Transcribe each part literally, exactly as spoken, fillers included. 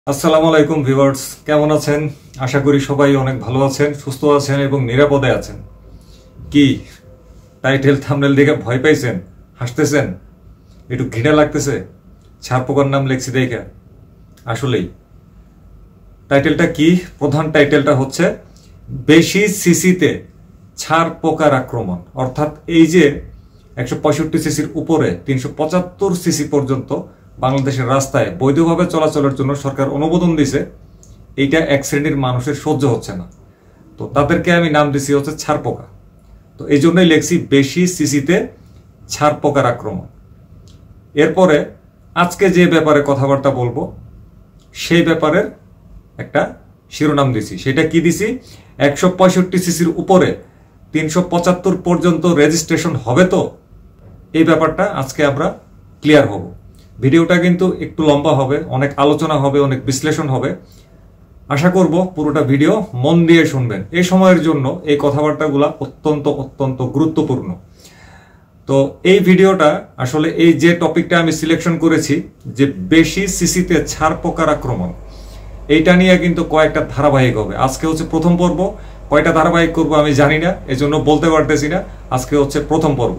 আসসালামু আলাইকুম ভিউয়ার্স, কেমন আছেন? আশা করি সবাই অনেক ভালো আছেন, সুস্থ আছেন এবং নিরাপদে আছেন। কি টাইটেল থাম্বনেল দেখে ভয় পাইছেন, হাসতেছেন, একটু ঘৃণা লাগতেছে? ছারপোকার নাম লেখছি দেখে? আসলেই টাইটেলটা কি? প্রধান টাইটেলটা হচ্ছে বেশি সিসিতে ছারপোকার আক্রমণ। অর্থাৎ এই যে একশো পঁয়ষট্টি সিসির উপরে তিনশো পঁচাত্তর সিসি পর্যন্ত বাংলাদেশের রাস্তায় বৈধভাবে চলাচলের জন্য সরকার অনুমোদন দিছে, এইটা এক শ্রেণীর মানুষের সহ্য হচ্ছে না। তো তাদেরকে আমি নাম দিছি হচ্ছে ছারপোকা। তো এই জন্যই লেখছি বেশি সিসিতে ছারপোকার আক্রমণ। এরপরে আজকে যে ব্যাপারে কথাবার্তা বলবো সেই ব্যাপারের একটা শিরোনাম দিছি। সেটা কি দিছি? একশো পঁয়ষট্টি সিসির উপরে তিনশো পঁচাত্তর পর্যন্ত রেজিস্ট্রেশন হবে তো? এই ব্যাপারটা আজকে আমরা ক্লিয়ার হব। ভিডিওটা কিন্তু একটু লম্বা হবে, অনেক আলোচনা হবে, অনেক বিশ্লেষণ হবে। আশা করব পুরোটা ভিডিও মন দিয়ে শুনবেন। এই সময়ের জন্য এই কথাবার্তাগুলো অত্যন্ত অত্যন্ত গুরুত্বপূর্ণ। তো এই ভিডিওটা আসলে এই যে টপিকটা আমি সিলেকশন করেছি, যে বেশি সিসিতে ছারপোকার আক্রমণ, এইটা নিয়ে কিন্তু কয়েকটা ধারাবাহিক হবে। আজকে হচ্ছে প্রথম পর্ব। কয়টা ধারাবাহিক করবো আমি জানি না, এজন্য বলতে পারতেছি না। আজকে হচ্ছে প্রথম পর্ব।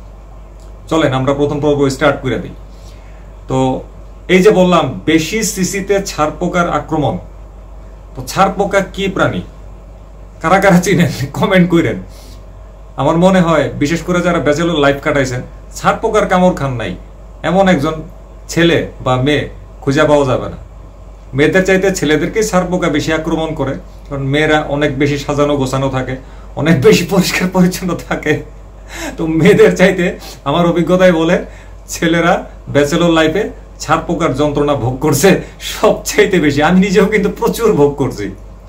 চলেন আমরা প্রথম পর্ব স্টার্ট করে দিই। তো এই যে বললাম বেশি সিসিতে ছারপোকার আক্রমণ, তো ছারপোকা কি প্রাণী? কারা কারা চিনেন কমেন্ট করেন। আমার মনে হয় বিশেষ করে যারা ব্যাচেলর লাইফ কাটাইছেন, ছারপোকার কামড় খান নাই এমন একজন ছেলে বা মেয়ে খুঁজে পাওয়া যাবে না। মেয়েদের চাইতে ছেলেদেরকেই ছারপোকা বেশি আক্রমণ করে, কারণ মেয়েরা অনেক বেশি সাজানো গোছানো থাকে, অনেক বেশি পরিষ্কার পরিচ্ছন্ন থাকে। তো মেয়েদের চাইতে আমার অভিজ্ঞতায় বলে ছেলেরা ব্যাচেলর লাইফে ছারপোকার যন্ত্রণা ভোগ করছে সবচাইতে বেশি। আমি নিজেও কিন্তু প্রচুর ভোগ করছি।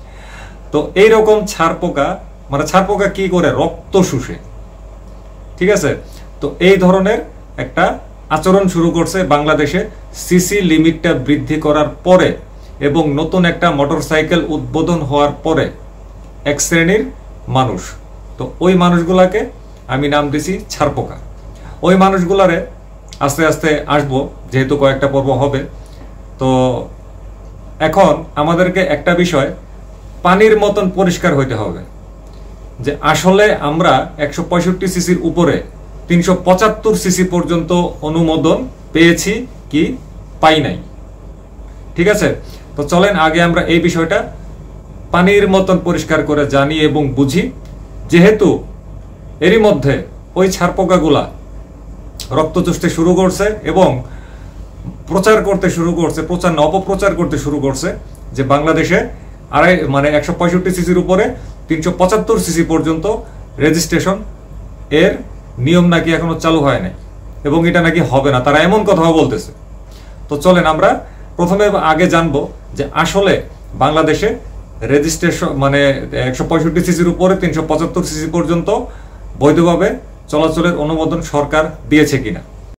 তো এইরকম ছারপোকা, মানে ছারপোকা কি করে? রক্ত শুষে। ঠিক আছে? তো এই ধরনের একটা আচরণ শুরু করছে বাংলাদেশে সিসি লিমিটটা বৃদ্ধি করার পরে এবং নতুন একটা মোটরসাইকেল উদ্বোধন হওয়ার পরে এক শ্রেণীর মানুষ। তো ওই মানুষগুলাকে আমি নাম দিছি ছারপোকা। ওই মানুষগুলারে আস্তে আস্তে আসবো, যেহেতু কয়েকটা পর্ব হবে। তো এখন আমাদেরকে একটা বিষয় পানির মতন পরিষ্কার হইতে হবে যে আসলে আমরা একশো পঁয়ষট্টি সিসির উপরে তিনশো পঁচাত্তর সিসি পর্যন্ত অনুমোদন পেয়েছি কি পাই নাই। ঠিক আছে? তো চলেন আগে আমরা এই বিষয়টা পানির মতন পরিষ্কার করে জানি এবং বুঝি। যেহেতু এরই মধ্যে ওই ছারপোকাগুলা রক্ত চুষতে শুরু করছে এবং প্রচার করতে শুরু করছে, প্রচার না অপপ্রচার করতে শুরু করছে যে বাংলাদেশে আড়াই মানে একশো পঁয়ষট্টি সিসির উপরে তিনশো পঁচাত্তর সিসি পর্যন্ত রেজিস্ট্রেশন এর নিয়ম নাকি এখনো চালু হয় নাই এবং এটা নাকি হবে না, তারা এমন কথাও বলতেছে। তো চলেন আমরা প্রথমে আগে জানবো যে আসলে বাংলাদেশে রেজিস্ট্রেশন মানে একশো পঁয়ষট্টি সিসির উপরে তিনশো পঁচাত্তর সিসি পর্যন্ত বৈধভাবে চলাচলের অনুমোদন সরকার দিয়েছে কিনা।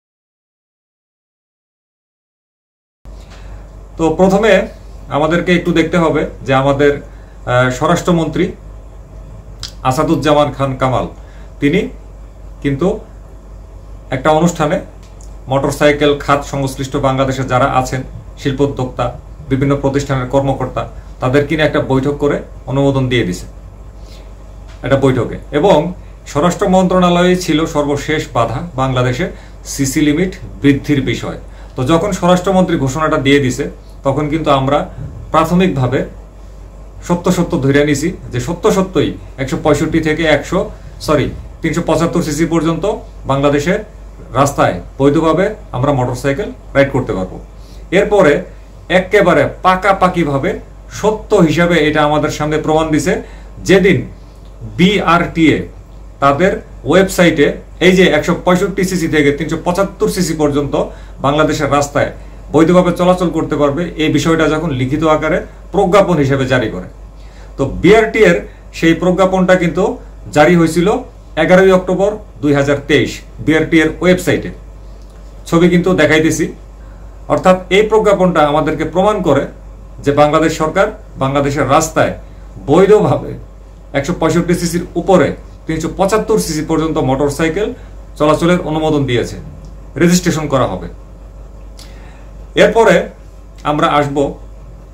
তো প্রথমে আমাদেরকে একটু দেখতে হবে যে আমাদের স্বরাষ্ট্রমন্ত্রী আসাদুজ্জামান খান কামাল, তিনি কিন্তু একটা অনুষ্ঠানে মোটরসাইকেল খাত সংশ্লিষ্ট বাংলাদেশে যারা আছেন শিল্পোদ্যোক্তা, বিভিন্ন প্রতিষ্ঠানের কর্মকর্তা, তাদের কিনে একটা বৈঠক করে অনুমোদন দিয়ে দিছে একটা বৈঠকে। এবং স্বরাষ্ট্র মন্ত্রণালয়ে ছিল সর্বশেষ বাধা বাংলাদেশে সিসি লিমিট বৃদ্ধির বিষয়। তো যখন স্বরাষ্ট্রমন্ত্রী ঘোষণাটা দিয়ে দিছে তখন কিন্তু আমরা প্রাথমিকভাবে সত্য সত্য ধরে নিছি যে সত্য সত্যই একশো পঁয়ষট্টি থেকে একশো সরি তিনশো পঁচাত্তর সিসি পর্যন্ত বাংলাদেশের রাস্তায় বৈধভাবে আমরা মোটরসাইকেল রাইড করতে পারবো। এরপরে একেবারে পাকাপাকিভাবে সত্য হিসাবে এটা আমাদের সামনে প্রমাণ দিছে যেদিন বিআরটিএ তাদের ওয়েবসাইটে এই যে একশো পঁয়ষট্টি সিসি থেকে তিনশো পঁচাত্তর সিসি পর্যন্ত বাংলাদেশের রাস্তায় বৈধভাবে চলাচল করতে পারবে এই বিষয়টা যখন লিখিত আকারে প্রজ্ঞাপন হিসেবে জারি করে। তো বিআরটি এর সেই প্রজ্ঞাপনটা কিন্তু জারি হয়েছিল এগারোই অক্টোবর দুই হাজার তেইশ বিআরটি এর ওয়েবসাইটে। ছবি কিন্তু দেখাইতেছি। অর্থাৎ এই প্রজ্ঞাপনটা আমাদেরকে প্রমাণ করে যে বাংলাদেশ সরকার বাংলাদেশের রাস্তায় বৈধভাবে একশো পঁয়ষট্টি সিসির উপরে তিনশো পঁচাত্তর সিসি পর্যন্ত মোটরসাইকেল চলাচলের অনুমোদন দিয়েছে, রেজিস্ট্রেশন করা হবে। এরপরে আমরা আসব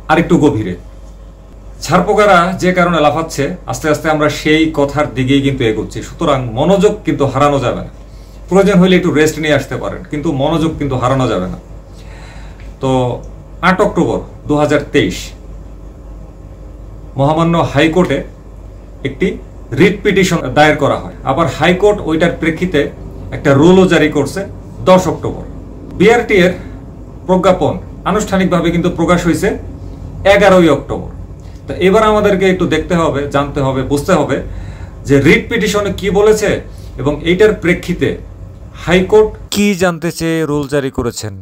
আরেকটু গভীরে। ছারপোকারা যে কারণে লাফাচ্ছে, আস্তে আস্তে আমরা সেই কথার দিকেই কিন্তু এগোচ্ছি। সুতরাং মনোযোগ কিন্তু হারানো যাবে না। প্রয়োজন হলে একটু রেস্ট নিয়ে আসতে পারেন, কিন্তু মনোযোগ কিন্তু হারানো যাবে না। তো আট অক্টোবর দু হাজার তেইশ মহামান্য হাইকোর্টে একটি রিট পিটিশন দায়ের করা হয়। আবার হাইকোর্ট ওইটার প্রেক্ষিতে একটা রুলও জারি করছে দশ অক্টোবর। বিআরটি এর প্রজ্ঞাপন আনুষ্ঠানিকভাবে কিন্তু প্রকাশ হয়েছে এগারোই অক্টোবর। তো এবার আমাদেরকে একটু দেখতে হবে, জানতে হবে, বুঝতে হবে যে রিট পিটিশনে কি বলেছে এবং এইটার প্রেক্ষিতে হাইকোর্ট কি জানতে চেয়ে রুল জারি করেছেন।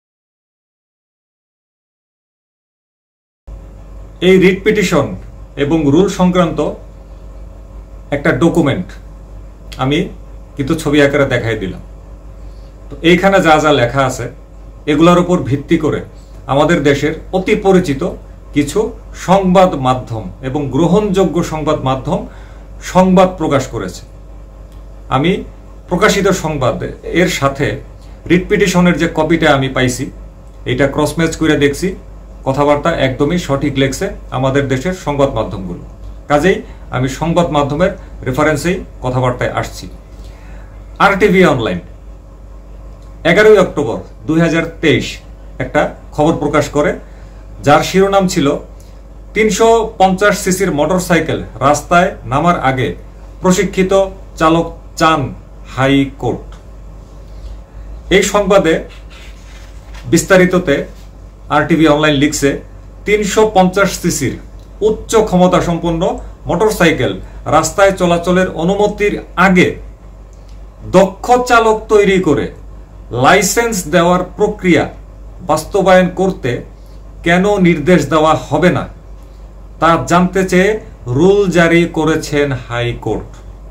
এই রিট পিটিশন এবং রুল সংক্রান্ত একটা ডকুমেন্ট আমি কিন্তু ছবি আকারে দেখাই দিলাম। তো এইখানে যা যা লেখা আছে এগুলোর উপর ভিত্তি করে আমাদের দেশের অতি পরিচিত কিছু সংবাদ মাধ্যম এবং গ্রহণযোগ্য সংবাদ মাধ্যম সংবাদ প্রকাশ করেছে। আমি প্রকাশিত সংবাদ এর সাথে রিট পিটিশনের যে কপিটা আমি পাইছি এটা ক্রস ম্যাচ করে দেখছি, কথাবার্তা একদমই সঠিক লেখছে আমাদের দেশের সংবাদ মাধ্যমগুলো। কাজেই আমি সংবাদ মাধ্যমের রেফারেন্সেই কথাবার্তায় আসছি। আর টিভি অনলাইন এগারোই অক্টোবর দুই হাজার তেইশ একটা খবর প্রকাশ করে, যার শিরোনাম ছিল তিনশো পঞ্চাশ সিসির মোটরসাইকেল রাস্তায় নামার আগে প্রশিক্ষিত চালক চান হাইকোর্ট। এই সংবাদে বিস্তারিততে আর টিভি অনলাইন লিখছে, তিনশো পঞ্চাশ সিসির উচ্চ ক্ষমতা সম্পন্ন মোটরসাইকেল রাস্তায় চলাচলের অনুমতির আগে দক্ষ চালক তৈরি করে লাইসেন্স দেওয়ার প্রক্রিয়া বাস্তবায়ন করতে কেন নির্দেশ দেওয়া হবে না তা জানতে চেয়ে রুল জারি করেছেন হাইকোর্ট।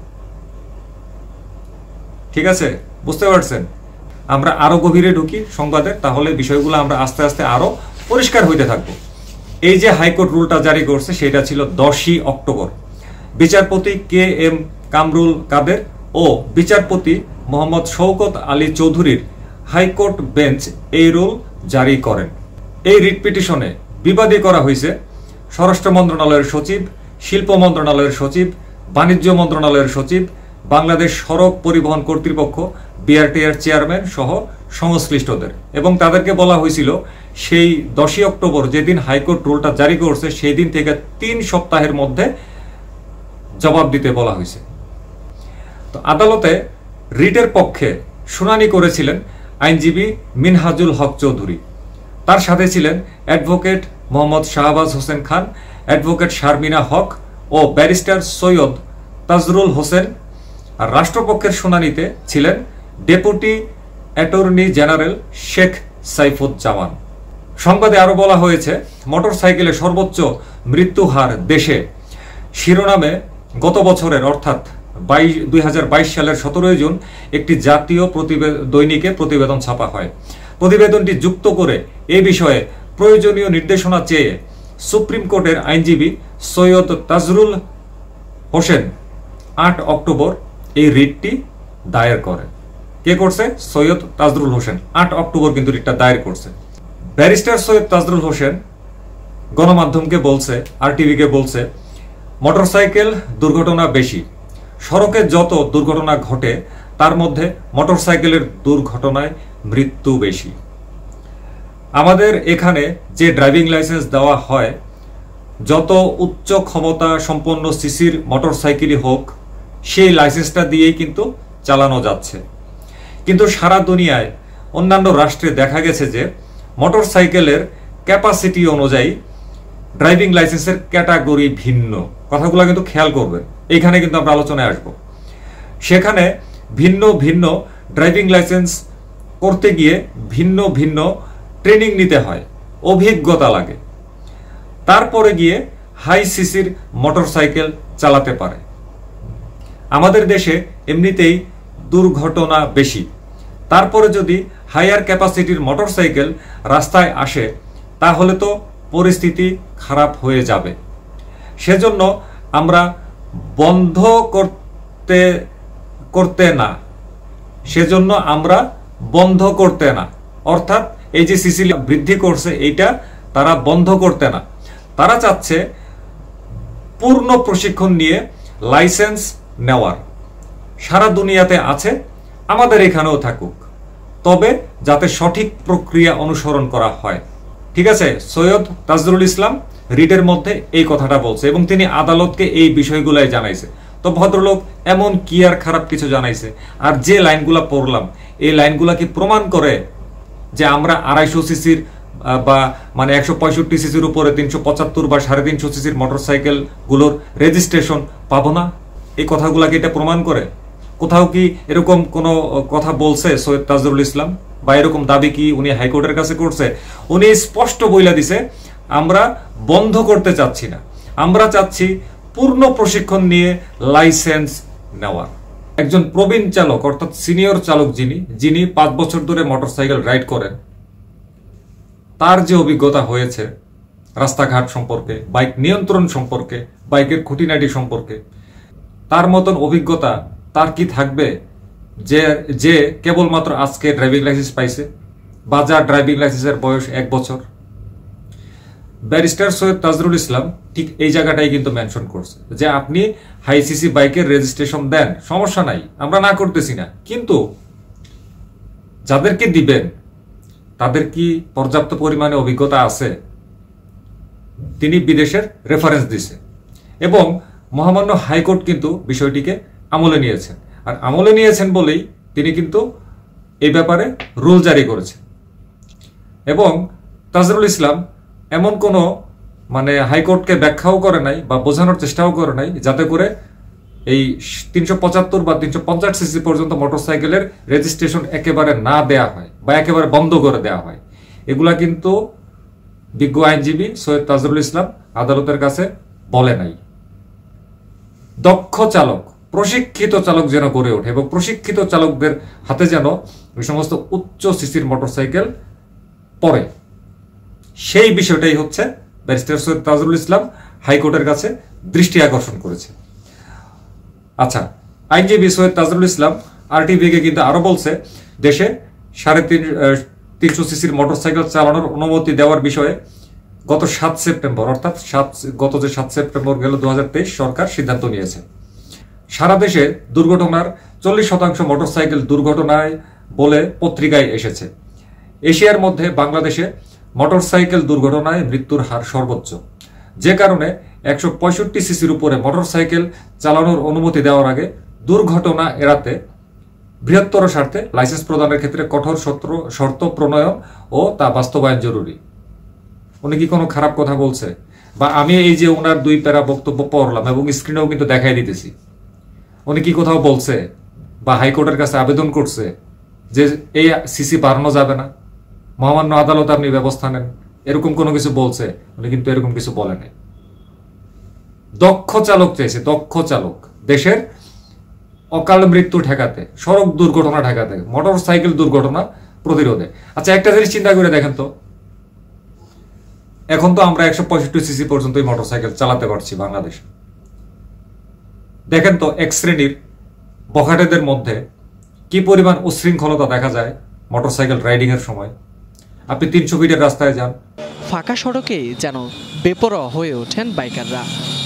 ঠিক আছে, বুঝতে পারছেন? আমরা আরো গভীরে ঢুকি সংবাদে, তাহলে বিষয়গুলো আমরা আস্তে আস্তে আরো পরিষ্কার হইতে থাকবো। এই যে হাইকোর্ট রুলটা জারি করছে সেটা ছিল দশই অক্টোবর। বিচারপতি কে এম কামরুল কাদের ও বিচারপতি মোহাম্মদ শওকত আলী চৌধুরীর হাইকোর্ট বেঞ্চ এই রুল জারি করেন। এই রিট পিটিশনে বিবাদী করা হয়েছে স্বরাষ্ট্র মন্ত্রণালয়ের সচিব, শিল্প মন্ত্রণালয়ের সচিব, বাণিজ্য মন্ত্রণালয়ের সচিব, বাংলাদেশ সড়ক পরিবহন কর্তৃপক্ষ, বিআরটি এর চেয়ারম্যান সহ সংশ্লিষ্টদের, এবং তাদেরকে বলা হয়েছিল সেই দশই অক্টোবর যেদিন হাইকোর্ট রুলটা জারি করছে সেই দিন থেকে তিন সপ্তাহের মধ্যে জবাব দিতে বলা হয়েছে। তো আদালতে রিটের পক্ষে শুনানি করেছিলেন আইনজীবী মিনহাজুল হক চৌধুরী। তার সাথে ছিলেন অ্যাডভোকেট মোহাম্মদ শাহবাজ হোসেন খান, অ্যাডভোকেট শারমিনা হক ও ব্যারিস্টার সৈয়দ তাজরুল হোসেন। আর রাষ্ট্রপক্ষের শুনানিতে ছিলেন deputy attorney general Sheikh Saifuzzaman. সংবাদে আরো বলা হয়েছে, মোটরসাইকেলে সর্বোচ্চ মৃত্যু হার দেশে শিরোনামে গত বছরের অর্থাৎ দুই হাজার বাইশ সালের সতেরোই জুন একটি জাতীয় দৈনিকে প্রতিবেদন ছাপা হয়। প্রতিবেদনটি যুক্ত করে এ বিষয়ে প্রয়োজনীয় নির্দেশনা চেয়ে সুপ্রিম কোর্টের আইনজীবী সৈয়দ তাজরুল হোসেন আট অক্টোবর এই রিটটি দায়ের করে। কে করছে? সৈয়দ তাজরুল হোসেন আট অক্টোবর কিন্তু রিটটা দায়ের করছে। ব্যারিস্টার সৈয়দ তাজরুল হোসেন গণমাধ্যমকে বলছে, আর টিভিকে বলছে, মোটরসাইকেল দুর্ঘটনা বেশি, সড়কে যত দুর্ঘটনা ঘটে তার মধ্যে মোটরসাইকেলের দুর্ঘটনায় মৃত্যু বেশি। আমাদের এখানে যে ড্রাইভিং লাইসেন্স দেওয়া হয়, যত উচ্চ ক্ষমতা সম্পন্ন সিসির মোটরসাইকেলই হোক, সেই লাইসেন্সটা দিয়েই কিন্তু চালানো যাচ্ছে। কিন্তু সারা দুনিয়ায় অন্যান্য রাষ্ট্রে দেখা গেছে যে মোটরসাইকেলের ক্যাপাসিটি অনুযায়ী ড্রাইভিং লাইসেন্সের ক্যাটাগরি ভিন্ন। কথাগুলো কিন্তু খেয়াল করবেন, এইখানে কিন্তু আমরা আলোচনায় আসব। সেখানে ভিন্ন ভিন্ন ড্রাইভিং লাইসেন্স করতে গিয়ে ভিন্ন ভিন্ন ট্রেনিং নিতে হয়, অভিজ্ঞতা লাগে, তারপরে গিয়ে হাই সিসির মোটরসাইকেল চালাতে পারে। আমাদের দেশে এমনিতেই দুর্ঘটনা বেশি, তারপরে যদি হায়ার ক্যাপাসিটির মোটরসাইকেল রাস্তায় আসে তাহলে তো পরিস্থিতি খারাপ হয়ে যাবে। সেজন্য আমরা বন্ধ করতে করতে না সেজন্য আমরা বন্ধ করতে না অর্থাৎ এই যে সিসি বৃদ্ধি করছে এইটা তারা বন্ধ করতে না, তারা চাচ্ছে পূর্ণ প্রশিক্ষণ নিয়ে লাইসেন্স নেওয়ার। সারা দুনিয়াতে আছে, আমাদের এখানেও থাকুক, তবে যাতে সঠিক প্রক্রিয়া অনুসরণ করা হয়। ঠিক আছে, সৈয়দ তাজরুল ইসলাম রিটের মধ্যে এই কথাটা বলছে এবং তিনি আদালতকে এই বিষয়গুলাই জানাইছে। তো ভদ্রলোক এমন কি আর খারাপ কিছু জানাইছে? আর যে লাইনগুলা পড়লাম, এই লাইনগুলা কি প্রমাণ করে যে আমরা আড়াইশো সিসির বা মানে একশো পঁয়ষট্টি সিসির উপরে তিনশো পঁচাত্তর বা সাড়ে তিনশো সিসির মোটরসাইকেল গুলোর রেজিস্ট্রেশন পাবো না? এই কথাগুলাকে এটা প্রমাণ করে? কোথাও কি এরকম কোনো কথা বলছে সৈয়দ তাজরুল ইসলাম, বা এরকম দাবি কি উনি হাইকোর্টের কাছে করছে? উনি স্পষ্ট বইলা দিছে, আমরা বন্ধ করতে চাচ্ছি না, আমরা চাচ্ছি পূর্ণ প্রশিক্ষণ নিয়ে লাইসেন্স নেওয়া। একজন প্রবীণ চালক অর্থাৎ সিনিয়র চালক যিনি যিনি পাঁচ বছর ধরে মোটরসাইকেল রাইড করেন, তার যে অভিজ্ঞতা হয়েছে রাস্তাঘাট সম্পর্কে, বাইক নিয়ন্ত্রণ সম্পর্কে, বাইকের খুঁটিনাটি সম্পর্কে, তার মতন অভিজ্ঞতা তার কি থাকবে যে যে কেবলমাত্র আজকে ড্রাইভিং লাইসেন্স পাইছে, বা যার ড্রাইভিং লাইসেন্সের বয়স এক বছর? ব্যারিস্টার সৈয়দ তাজরুল ইসলাম ঠিক এই জায়গাটাই কিন্তু মেনশন করছে যে আপনি হাই সিসি বাইকের রেজিস্ট্রেশন দেন, সমস্যা নাই, আমরা না করতেছি না, কিন্তু যাদেরকে দিবেন তাদের কি পর্যাপ্ত পরিমাণে অভিজ্ঞতা আছে? তিনি বিদেশের রেফারেন্স দিছে এবং মহামান্য হাইকোর্ট কিন্তু বিষয়টিকে আমলে নিয়েছেন। আর আমলে নিয়েছেন বলেই তিনি কিন্তু এই ব্যাপারে রুল জারি করেছেন। এবং তাজরুল ইসলাম এমন কোনো মানে হাইকোর্টকে ব্যাখ্যাও করে নাই বা বোঝানোর চেষ্টাও করে নাই যাতে করে এই তিনশো পঁচাত্তর বা তিনশো পঞ্চাশ সিসি পর্যন্ত মোটরসাইকেলের রেজিস্ট্রেশন একেবারে না দেয়া হয় বা একেবারে বন্ধ করে দেওয়া হয়। এগুলা কিন্তু বিজ্ঞ আইনজীবী সৈয়দ তাজরুল ইসলাম আদালতের কাছে বলে নাই। দক্ষ চালক, প্রশিক্ষিত চালক যেন গড়ে ওঠে এবং প্রশিক্ষিত চালকদের হাতে যেন ওই সমস্ত উচ্চ সিসির মোটরসাইকেল পড়ে, সেই বিষয়টাই হচ্ছে ব্যারিস্টার সৈয়দ তাজরুল ইসলাম হাইকোর্টের কাছে দৃষ্টি আকর্ষণ করেছে। আচ্ছা, আইনজীবী সৈয়দ তাজরুল ইসলাম আরটিভিকে কিন্তু আরো বলছে, দেশে সাড়ে তিন তিনশো সিসির মোটরসাইকেল চালানোর অনুমতি দেওয়ার বিষয়ে গত সাত সেপ্টেম্বর অর্থাৎ সাত গত যে সাত সেপ্টেম্বর গেল দু হাজার তেইশ সরকার সিদ্ধান্ত নিয়েছে। সারা দেশে দুর্ঘটনার চল্লিশ শতাংশ মোটরসাইকেল দুর্ঘটনায় বলে পত্রিকায় এসেছে। এশিয়ার মধ্যে বাংলাদেশে মোটরসাইকেল দুর্ঘটনায় মৃত্যুর হার সর্বোচ্চ, যে কারণে একশো পঁয়ষট্টি সিসির উপরে মোটরসাইকেল চালানোর অনুমতি দেওয়ার আগে দুর্ঘটনা এড়াতে বৃহত্তর স্বার্থে লাইসেন্স প্রদানের ক্ষেত্রে কঠোর শর্ত প্রণয়ন ও তা বাস্তবায়ন জরুরি। উনি কি কোনো খারাপ কথা বলছে? বা আমি এই যে ওনার দুই প্যারা বক্তব্য পড়লাম এবং স্ক্রিনেও কিন্তু দেখাই দিতেছি, উনি কি কোথাও বলছে বা হাইকোর্টের কাছে আবেদন করছে যে এই সিসি বাড়ানো যাবে না, মহামান্য আদালত আপনি ব্যবস্থা নেন, এরকম কোনো কিছু বলছে? উনি কিন্তু এরকম কিছু বলে নাই। দক্ষ চালক চাইছে, দক্ষ চালক দেশের অকাল মৃত্যু ঠেকাতে, সড়ক দুর্ঘটনা ঠেকাতে, মোটর সাইকেল দুর্ঘটনা প্রতিরোধে। আচ্ছা, একটা জিনিস চিন্তা করে দেখেন তো, এখন তো আমরা একশো পঁয়ষট্টি সিসি পর্যন্ত মোটর সাইকেল চালাতে পারছি বাংলাদেশে। দেখেন তো এক শ্রেণীর বখাটেদের মধ্যে কি পরিমাণ উশৃঙ্খলতা দেখা যায় মোটর সাইকেল রাইডিং এর সময়। আপনি তিনশো ফিটের রাস্তায় যান, ফাঁকা সড়কে যেন বেপরোয়া হয়ে ওঠেন বাইকাররা।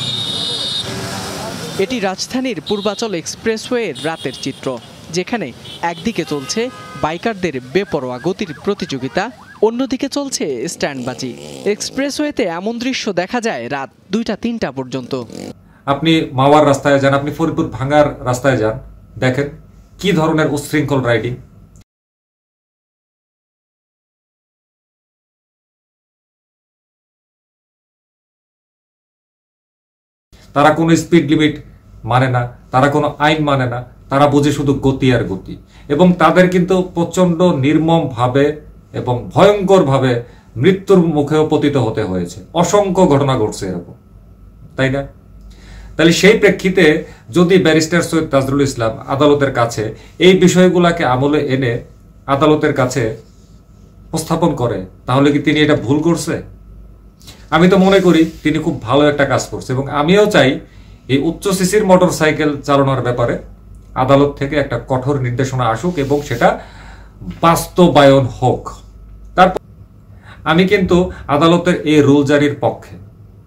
এটি রাজধানীর পূর্বাচল এক্সপ্রেসওয়ের রাতের চিত্র, যেখানে একদিকে চলছে বাইকারদের বেপরোয়া গতির প্রতিযোগিতা, অন্যদিকে চলছে স্ট্যান্ডবাজি। এক্সপ্রেসওয়েতে এমন দৃশ্য দেখা যায় রাত দুইটা তিনটা পর্যন্ত। আপনি মাওয়ার রাস্তায় যান, আপনি ফরিদপুর ভাঙ্গার রাস্তায় যান, দেখেন কি ধরনের উশৃঙ্খল রাইডিং। তারা কোনো স্পিড লিমিট মানে না, তারা কোনো আইন মানে না, তারা বোঝে শুধু গতি আর গতি। এবং তাদের কিন্তু প্রচন্ড নির্মম ভাবে এবং ভয়ঙ্কর ভাবে মৃত্যুর মুখেও পতিত হতে হয়েছে। অসংখ্য ঘটনা ঘটছে এরকম, তাই না? তাহলে সেই প্রেক্ষিতে যদি ব্যারিস্টার সৈয়দ তাজরুল ইসলাম আদালতের কাছে এই বিষয়গুলোকে আমলে এনে আদালতের কাছে উপস্থাপন করে, তাহলে কি তিনি এটা ভুল করছে? আমি তো মনে করি তিনি খুব ভালো একটা কাজ করছে এবং আমিও চাই এই উচ্চ সিসির মোটর সাইকেল চালানোর ব্যাপারে আদালত থেকে একটা কঠোর নির্দেশনা আসুক এবং সেটা বাস্তবায়ন হোক। তারপর আমি কিন্তু আদালতের এই রুল জারির পক্ষে,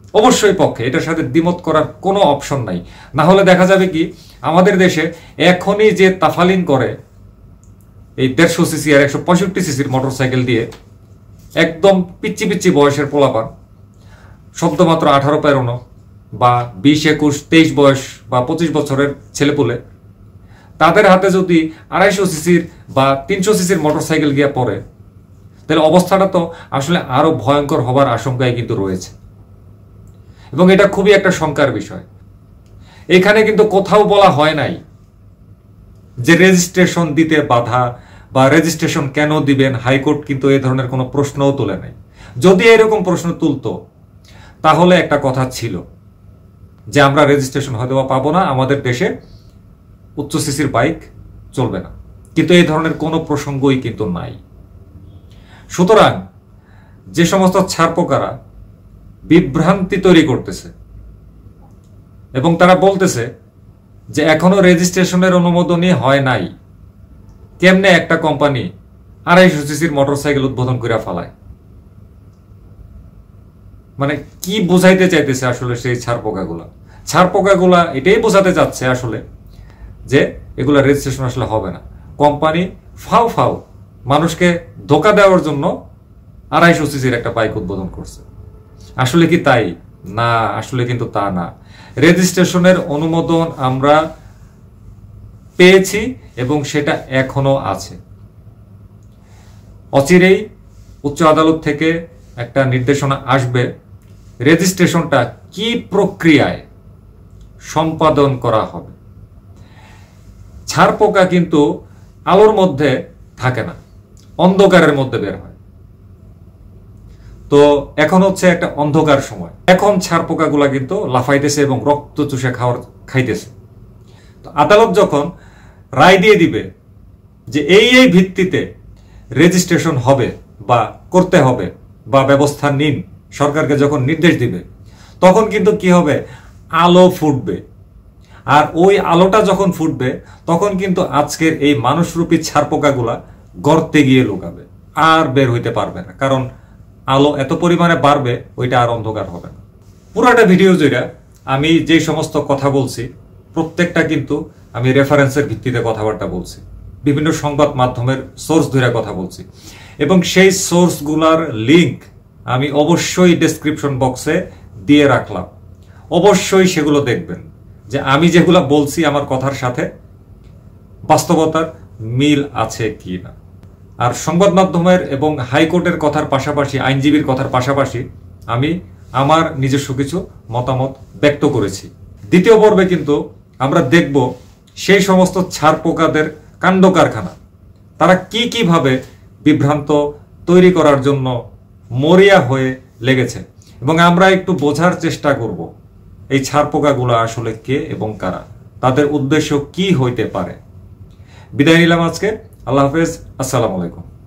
অবশ্যই পক্ষে, এটার সাথে দ্বিমত করার কোনো অপশন নাই। না হলে দেখা যাবে কি আমাদের দেশে এখনই যে তাফালিং করে এই দেড়শো সিসি আর একশো পঁয়ষট্টি সিসির মোটরসাইকেল দিয়ে একদম পিচ্ছি পিচ্ছি বয়সের পোলাপান, শব্দমাত্র আঠারো পেরোনো বা বিশ একুশ তেইশ বয়স বা পঁচিশ বছরের ছেলেপুলে, তাদের হাতে যদি আড়াইশো সিসির বা তিনশো সিসির মোটরসাইকেল গিয়ে পড়ে, তাহলে অবস্থাটা তো আসলে আরো ভয়ঙ্কর হবার আশঙ্কায় কিন্তু রয়েছে। এবং এটা খুবই একটা শঙ্কার বিষয়। এখানে কিন্তু কোথাও বলা হয় নাই যে রেজিস্ট্রেশন দিতে বাধা বা রেজিস্ট্রেশন কেন দিবেন, হাইকোর্ট কিন্তু এই ধরনের কোনো প্রশ্নও তোলে নাই। যদি এরকম প্রশ্ন তুলতো তাহলে একটা কথা ছিল যে আমরা রেজিস্ট্রেশন হয়তো পাবো না, আমাদের দেশে উচ্চ সিসির বাইক চলবে না, কিন্তু এই ধরনের কোনো প্রসঙ্গই কিন্তু নাই। সুতরাং যে সমস্ত ছারপোকারা বিভ্রান্তি তৈরি করতেছে এবং তারা বলতেছে যে এখনো রেজিস্ট্রেশনের অনুমোদনই হয় নাই, কেমনে একটা কোম্পানি আড়াইশো সিসির মোটরসাইকেল উদ্বোধন করে ফেলায়, মানে কি বোঝাইতে চাইতেছে আসলে সেই ছারপোকাগুলা? ছারপোকাগুলা এটাই বোঝাতে চাচ্ছে আসলে যে এগুলা রেজিস্ট্রেশন আসলে হবে না। কোম্পানি ফাও ফাও মানুষকে ধোকা দেওয়ার জন্য আড়াইশো সিসির একটা বাইক উদ্বোধন করছে। আসলে কি তাই? না, আসলে কিন্তু তা না। রেজিস্ট্রেশনের অনুমোদন আমরা পেয়েছি এবং সেটা এখনো আছে। অচিরেই উচ্চ আদালত থেকে একটা নির্দেশনা আসবে রেজিস্ট্রেশনটা কি প্রক্রিয়ায় সম্পাদন করা হবে। ছারপোকা কিন্তু আলোর মধ্যে থাকে না, অন্ধকারের মধ্যে বের হয়। তো এখন হচ্ছে একটা অন্ধকার সময়, এখন ছারপোকাগুলা কিন্তু লাফাইতেছে এবং রক্ত চুষে খাওয়ার খাইতেছে। তো আদালত যখন রায় দিয়ে দিবে যে এই এই ভিত্তিতে রেজিস্ট্রেশন হবে বা করতে হবে বা ব্যবস্থা নিন, সরকারকে যখন নির্দেশ দিবে, তখন কিন্তু কি হবে, আলো ফুটবে। আর ওই আলোটা যখন ফুটবে তখন কিন্তু আজকের এই মানুষরূপী ছারপোকাগুলা গর্তে গিয়ে লুকাবে, আর বের হইতে পারবে না, কারণ আলো এত পরিমাণে বাড়বে ওইটা আর অন্ধকার হবে না। পুরাটা ভিডিও যেটা আমি যে সমস্ত কথা বলছি প্রত্যেকটা কিন্তু আমি রেফারেন্সের ভিত্তিতে কথাবার্তা বলছি, বিভিন্ন সংবাদ মাধ্যমের সোর্স ধরে কথা বলছি, এবং সেই সোর্সগুলার লিংক আমি অবশ্যই ডেসক্রিপশন বক্সে দিয়ে রাখলাম। অবশ্যই সেগুলো দেখবেন যে আমি যেগুলো বলছি আমার কথার সাথে বাস্তবতার মিল আছে কি না। আর সংবাদ মাধ্যমের এবং হাইকোর্টের কথার পাশাপাশি, আইনজীবীর কথার পাশাপাশি আমি আমার নিজস্ব কিছু মতামত ব্যক্ত করেছি। দ্বিতীয় পর্বে কিন্তু আমরা দেখব সেই সমস্ত ছারপোকাদের কাণ্ড কারখানা, তারা কি কিভাবে বিভ্রান্ত তৈরি করার জন্য মরিয়া হয়ে লেগেছে, এবং আমরা একটু বোঝার চেষ্টা করব এই ছারপোকাগুলো আসলে কে এবং কারা, তাদের উদ্দেশ্য কি হইতে পারে। বিদায় নিলাম আজকে। আল্লাহ হাফেজ, আসসালামু আলাইকুম।